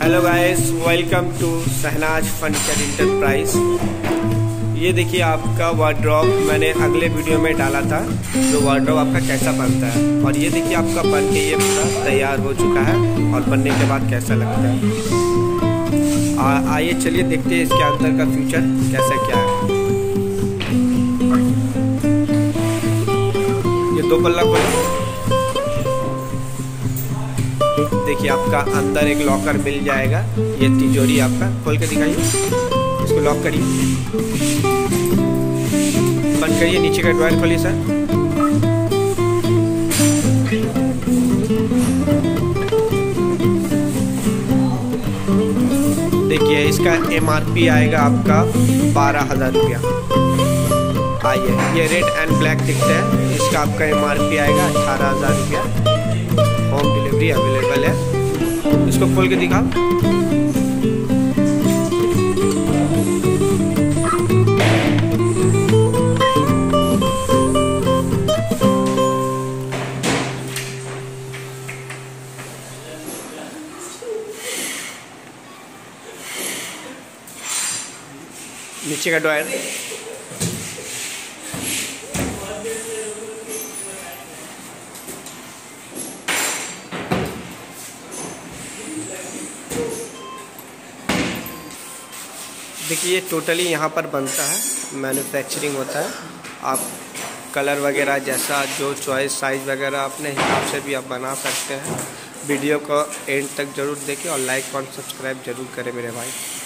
Hello guys, welcome to Shahnaz furniture enterprise. ये देखिए आपका वार्डरोब मैंने अगले वीडियो में डाला था, जो वार्डरोब आपका कैसा बनता है। और ये देखिए आपका बन के ये पूरा तैयार हो चुका है और बनने के बाद कैसा लगता है। आइए चलिए देखते हैं इसके अंदर का फ्यूचर कैसा क्या है। ये 2 पल्ला खोल, देखिए आपका अंदर एक लॉकर मिल जाएगा। ये तिजोरी आपका खोल के दिखाइए, इसको लॉक करिए, बंद करिए। नीचे का ड्रॉयर खोलिए सर। देखिए इसका MRP आएगा आपका 12,000 रुपया। आइए, ये रेड एंड ब्लैक दिखता है, इसका आपका MRP आएगा 18,000 रुपया। होम डिलीवरी अवेलेबल है। इसको खोल के दिखाओ। नीचे का ड्रॉयर, देखिए ये टोटली यहाँ पर बनता है, मैन्युफैक्चरिंग होता है। आप कलर वगैरह जैसा जो चॉइस साइज़ वगैरह अपने हिसाब से भी आप बना सकते हैं। वीडियो को एंड तक ज़रूर देखें और लाइक और सब्सक्राइब ज़रूर करें मेरे भाई।